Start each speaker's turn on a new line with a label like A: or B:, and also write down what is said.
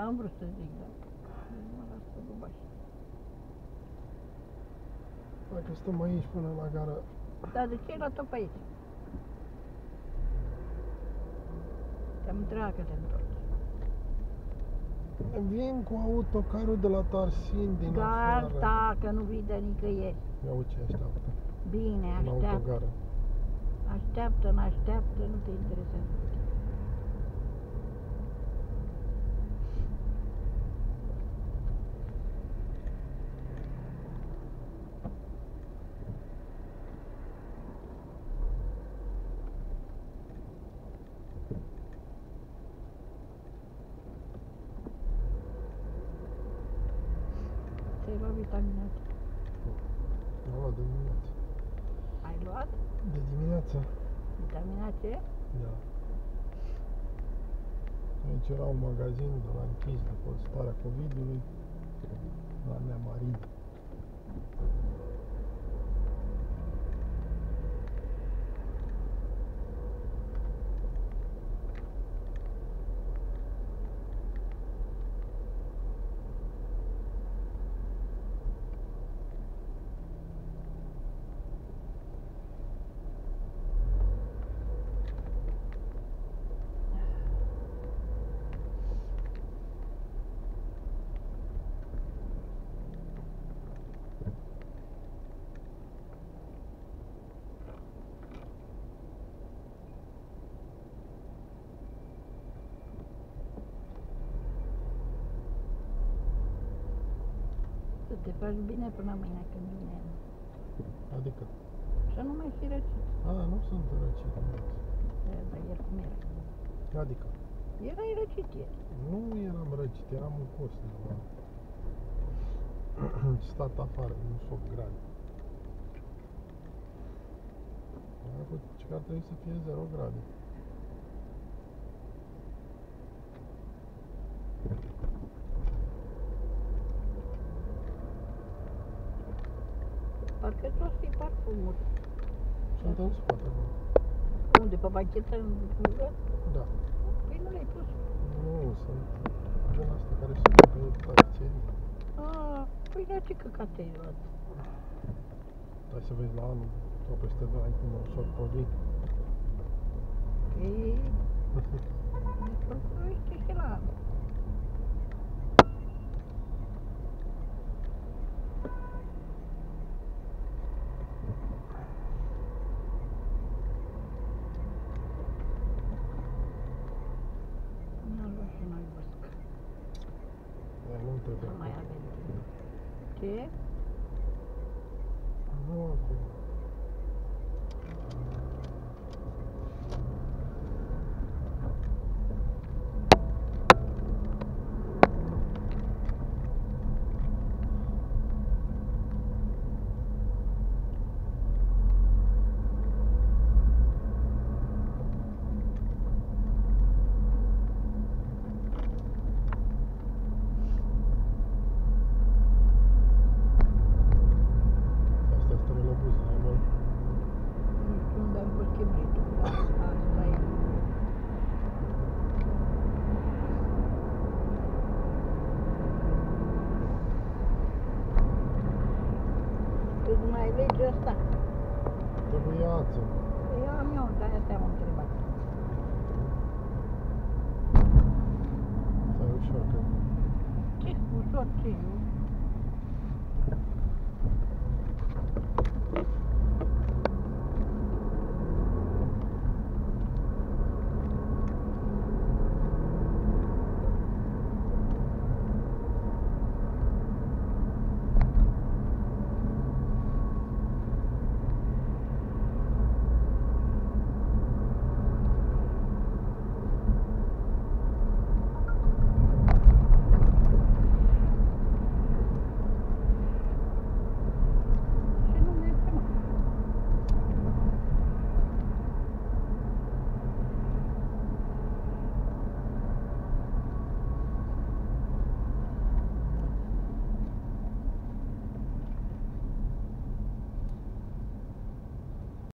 A: N-am vrut să zic, dar mă las să duc așa.
B: Dacă stăm aici până la gara...
A: Dar de ce ai luat-o pe aici? Te-am întrebat că te întorci.
B: Vin cu autocarul de la Tarsin din afară.
A: Gata, că nu vii de nicăieri.
B: Ia uite ce așteaptă.
A: Bine,
B: În
A: așteaptă.
B: autogară.
A: Așteaptă, n-așteaptă, nu te interesează. Ți-ai luat vitaminate?
B: Am luat de dimineață.
A: Ai luat
B: De dimineață?
A: vitamina C?
B: Da. Aici era un magazin de la închis după starea COVID-ului la Neamarin.
A: Să te faci bine până mâine când vine.
B: Adică?
A: Să nu mai fi răcit.
B: A, nu sunt răcit.
A: Dar ieri cum era?
B: Adică?
A: Erai răcit ieri.
B: Nu eram răcit, eram mucos de la stat afară, nu sunt grade. Acum că ar trebui să fie 0 grade.
A: Parcă ți-o fi parfumul.
B: Sunt în spate acolo.
A: Unde? Pe bachetă în cură?
B: Da.
A: Păi nu le-ai pus.
B: Nu, sunt din astea care sunt pe tapiserii.
A: Păi la ce căcat ai luat?
B: Hai să vezi la anul sau peste 2 ani cum o s-or porni.
A: Păi... ne procurește și la anul. Nu-l luat și noi văsc.
B: Nu trebuie.
A: Nu mai avem timp. Ce?
B: Nu acum.
A: Legea asta.
B: Trebuie ață.
A: Eu am eu, de-aia te-am întrebat.
B: Stai ușor, că...
A: Ce ușor, ce eu?